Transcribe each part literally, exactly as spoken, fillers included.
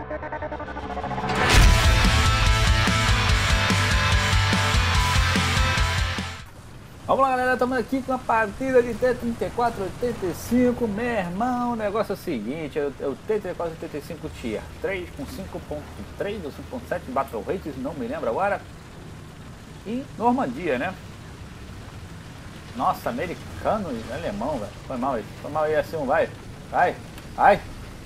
Vamos lá, galera, estamos aqui com a partida de T trinta e quatro oitenta e cinco. Meu irmão, o negócio é o seguinte, é o T trinta e quatro oitenta e cinco Tier três com cinco ponto três ou cinco ponto sete Battle Rates, não me lembro agora. E Normandia, né? Nossa, americano e alemão, velho. Foi mal aí, foi mal aí assim, vai, vai, vai.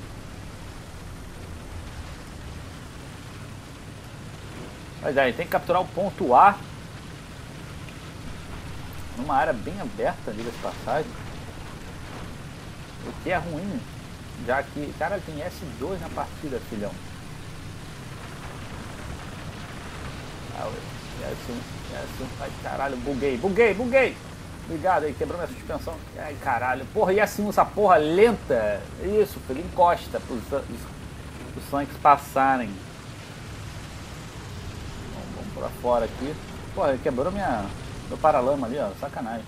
Mas aí, tem que capturar o ponto A numa área bem aberta, diga-se de passagem. O que é ruim, já que, cara, tem S dois na partida, filhão. Ah, S um, S um, ai caralho, buguei, buguei, buguei. Obrigado aí, quebrou minha suspensão. Ai caralho, porra, e assim essa porra lenta. Isso, filho, encosta pros, os tanques passarem. Vamos, vamos pra fora aqui. Porra, quebrou minha... meu paralama ali, ó, sacanagem.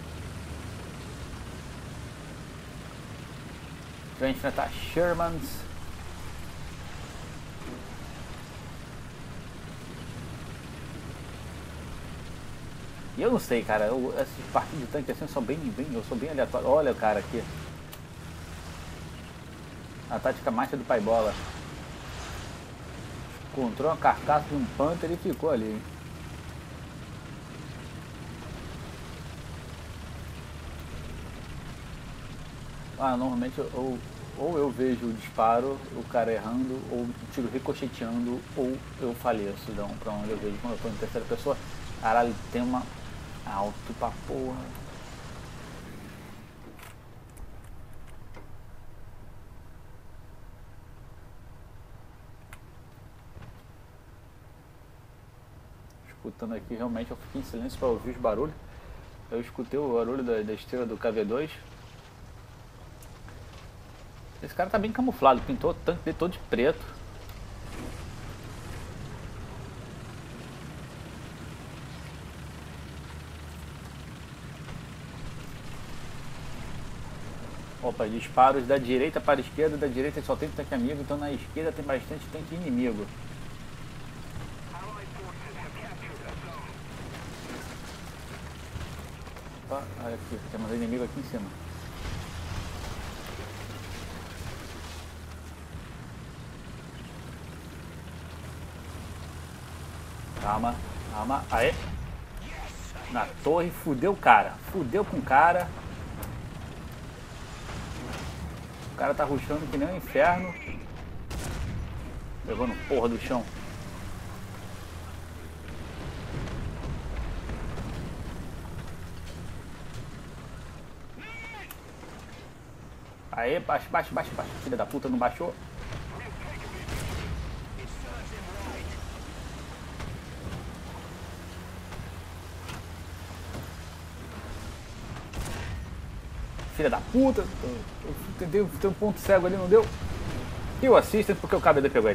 Pra enfrentar Shermans. E eu não sei, cara, eu, essas partidas de tanque assim são bem, bem, eu sou bem aleatório. Olha o cara aqui. A tática marcha do pai bola. Encontrou uma carcaça de um Panther e ficou ali, hein? Ah, normalmente eu, ou eu vejo o disparo, o cara errando, ou o tiro ricocheteando, ou eu faleço. Então, pra onde eu vejo quando eu tô em terceira pessoa, caralho, tem uma alto pra porra. Escutando aqui, realmente eu fiquei em silêncio para ouvir os barulhos. Eu escutei o barulho da, da estrela do K V dois. Esse cara tá bem camuflado, pintou o tanque dele todo de preto. Opa, disparos da direita para a esquerda, da direita só tem tanque amigo, então na esquerda tem bastante tanque inimigo. Opa, olha aqui, temos inimigo aqui em cima. Calma, calma, aê. Na torre, fudeu o cara, fudeu com o cara. O cara tá rushando que nem um inferno. Pegou no porra do chão. Aê, baixo, baixo, baixo, baixo. Filha da puta, não baixou. Filha da puta. Eu tentei ter um ponto cego ali, não deu. E o assistant porque o K B D pegou ele.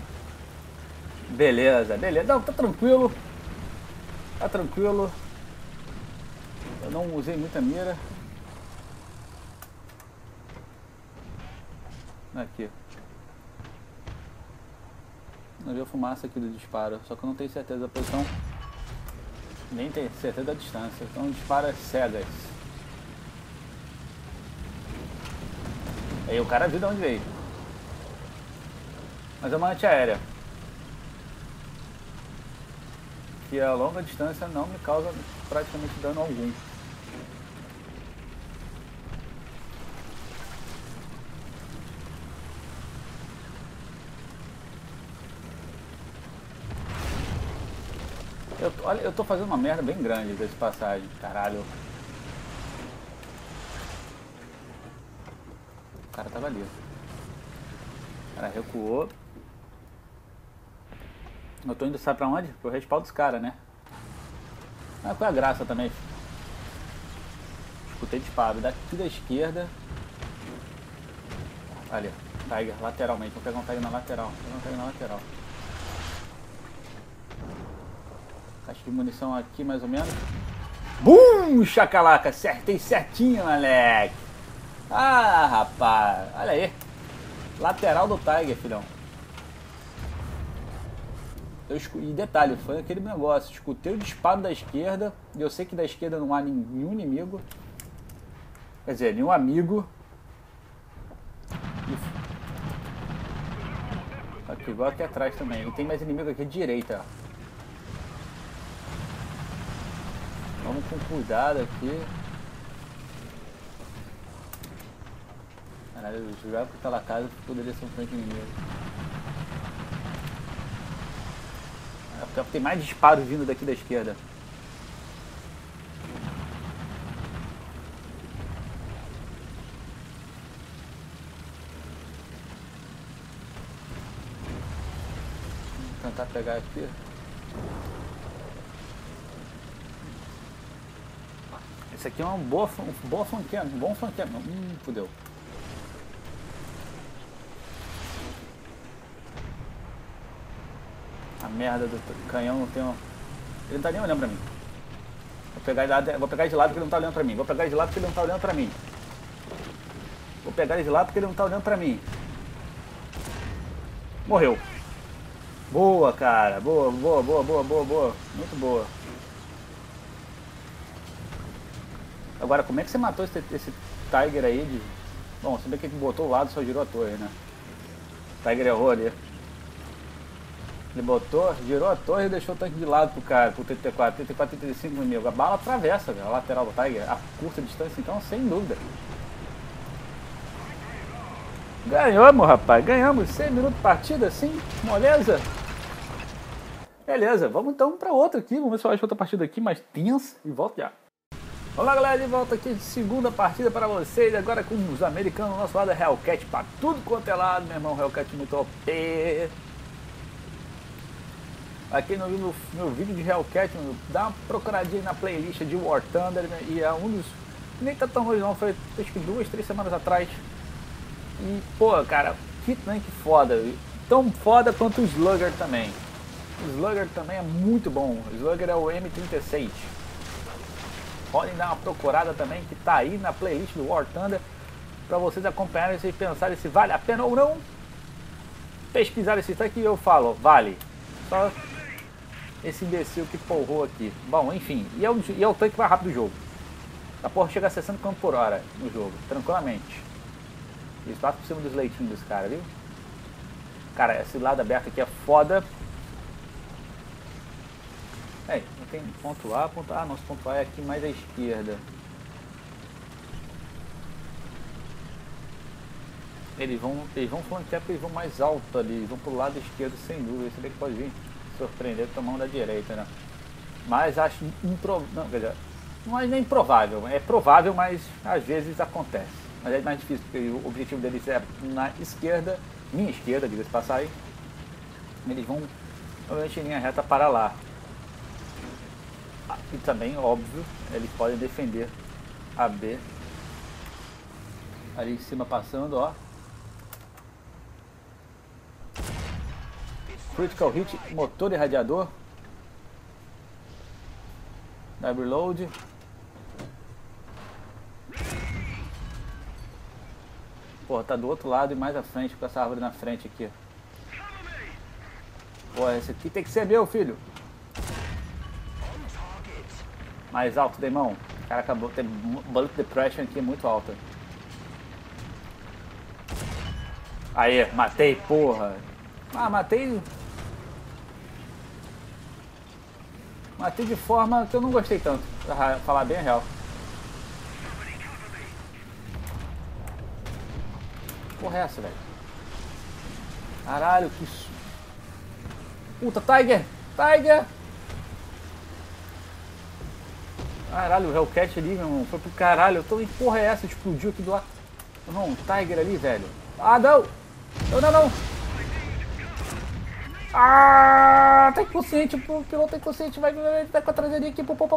Beleza, beleza. Não, tá tranquilo. Tá tranquilo. Eu não usei muita mira. Aqui. Não vi a fumaça aqui do disparo. Só que eu não tenho certeza da posição. Nem tenho certeza da distância. Então dispara cegas. Aí o cara viu de onde veio. Mas é uma antiaérea. Que a longa distância não me causa praticamente dano algum. Eu, olha, eu tô fazendo uma merda bem grande desse passagem. Caralho. O cara tava ali. O cara recuou. Eu tô indo, sabe pra onde? Pro respaldo dos caras, né? Ah, qual é a graça também? Escutei disparo daqui da esquerda. Ali, Tiger, lateralmente. Vou pegar um Tiger na lateral. Vou pegar um Tiger na lateral. Caixa de munição aqui, mais ou menos. Bum! Chacalaca! Acertei certinho, moleque! Ah, rapaz! Olha aí! Lateral do Tiger, filhão. Eu escu... E detalhe, foi aquele negócio, escutei o disparo da esquerda, e eu sei que da esquerda não há nenhum inimigo, quer dizer, nenhum amigo. E... Aqui, igual aqui atrás também, e tem mais inimigo aqui à direita, ó. Vamos com cuidado aqui. Caralho, eu jurava que aquela casa poderia ser um tanque inimigo. Tem mais disparos vindo daqui da esquerda. Vou tentar pegar aqui. Esse aqui é uma boa, um boa flanqueira, um bom flanqueiro. Hum, fudeu. A merda do canhão não tem um... Ele não tá nem olhando pra mim. Vou pegar de lado, vou pegar de lado porque ele não tá olhando pra mim. Vou pegar de lado porque ele não tá olhando pra mim. Vou pegar ele de lado porque ele não tá olhando pra mim. Morreu. Boa, cara. Boa, boa, boa, boa, boa, boa. Muito boa. Agora, como é que você matou esse, esse Tiger aí? De... Bom, você vê que ele botou o lado e só girou a torre, né? O Tiger errou ali. Ele botou, girou a torre e deixou o tanque de lado pro cara, pro trinta e quatro, trinta e quatro, trinta e cinco inimigo. A bala atravessa, véio, a lateral do Tiger, a curta distância, então, sem dúvida. Ganhamos, rapaz, ganhamos. seis minutos de partida, sim, moleza. Beleza, vamos então pra outra aqui. Vamos ver se eu acho outra partida aqui mais tensa e volto já. Olá, galera, de volta aqui de segunda partida para vocês. Agora com os americanos do nosso lado, é Hellcat pra tudo quanto é lado, meu irmão. Hellcat muito O P. Aqui no meu, meu vídeo de Hellcat, dá uma procuradinha na playlist de War Thunder, né? E é um dos... Nem tá tão longe não, foi acho que duas, três semanas atrás. E, pô, cara, que tanque foda. Tão foda quanto o Slugger também. O Slugger também é muito bom. O Slugger é o M trinta e seis. Podem dar uma procurada também, que tá aí na playlist do War Thunder, pra vocês acompanharem e pensarem se vale a pena ou não pesquisar esse tanque. E eu falo, vale. Só esse imbecil que porrou aqui. Bom, enfim, e é o, e é o tanque mais rápido do jogo. A porra chega a sessenta quilômetros por hora no jogo, tranquilamente. Eles passam por cima dos leitinhos dos caras, viu? Cara, esse lado aberto aqui é foda. É, não tem ponto A, ponto A, nosso ponto A é aqui mais à esquerda. Eles vão, eles vão flanquear porque eles vão mais alto ali, eles vão pro lado esquerdo sem dúvida. Esse daqui pode vir surpreender tomando da direita, né? Mas acho improvável, não, quer dizer, não é nem improvável, é provável, mas às vezes acontece. Mas é mais difícil, porque o objetivo deles é na esquerda, minha esquerda, diga-se passar aí. Eles vão, obviamente, em linha reta para lá. E também, óbvio, eles podem defender a B. Ali em cima passando, ó. Critical hit, motor e radiador. Dá reload. Porra, tá do outro lado e mais à frente, com essa árvore na frente aqui. Porra, esse aqui tem que ser meu, filho. Mais alto, Demão. O cara acabou, tem bullet depression aqui muito alta. Aê, matei, porra. Ah, matei... Matei de forma que eu não gostei tanto, pra falar bem a real. Porra é essa, velho? Caralho, que... Isso... Puta, Tiger! Tiger! Caralho, o Hellcat ali, meu irmão, foi pro caralho. Eu tô em porra é essa? Explodiu aqui do lado. Não, um Tiger ali, velho. Ah, não! Não, não, não! Ah, tá inconsciente, o piloto tá inconsciente, vai, vai, vai com a traseirinha aqui. Tô vivo,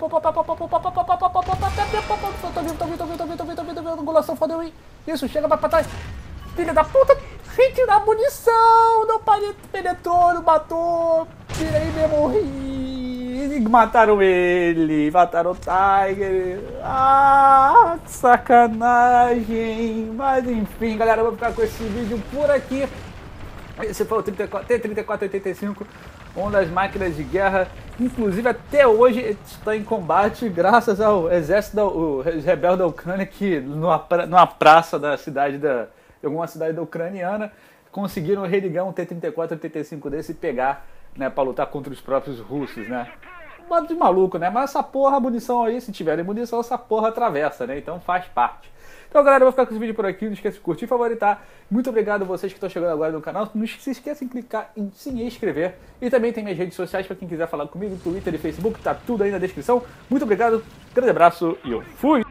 tô vivo, tô vivo, tô vivo, tô vivo, tô vivo, tô vivo, angulação, fodeu aí. Isso, chega pra trás. Filha da puta, retirar a munição, não penetrou, não matou. Tira aí mesmo, morri. Mataram ele, mataram o Tiger. Ah, que sacanagem. Mas enfim, galera, eu vou ficar com esse vídeo por aqui. Esse foi o trinta e quatro, T trinta e quatro oitenta e cinco. uma das máquinas de guerra, inclusive até hoje está em combate graças ao exército da, o, rebelde da Ucrânia que numa, numa praça da cidade da, de alguma cidade da ucraniana conseguiram religar um T trinta e quatro, T trinta e cinco desse e pegar, né, para lutar contra os próprios russos, né? Um bando de maluco, né? Mas essa porra, a munição aí, se tiverem munição, essa porra atravessa, né? Então faz parte. Então, galera, eu vou ficar com esse vídeo por aqui. Não esqueça de curtir e favoritar. Muito obrigado a vocês que estão chegando agora no canal. Não se esqueçam de clicar em se inscrever. E também tem minhas redes sociais para quem quiser falar comigo, Twitter e Facebook. Tá tudo aí na descrição. Muito obrigado, grande abraço e eu fui!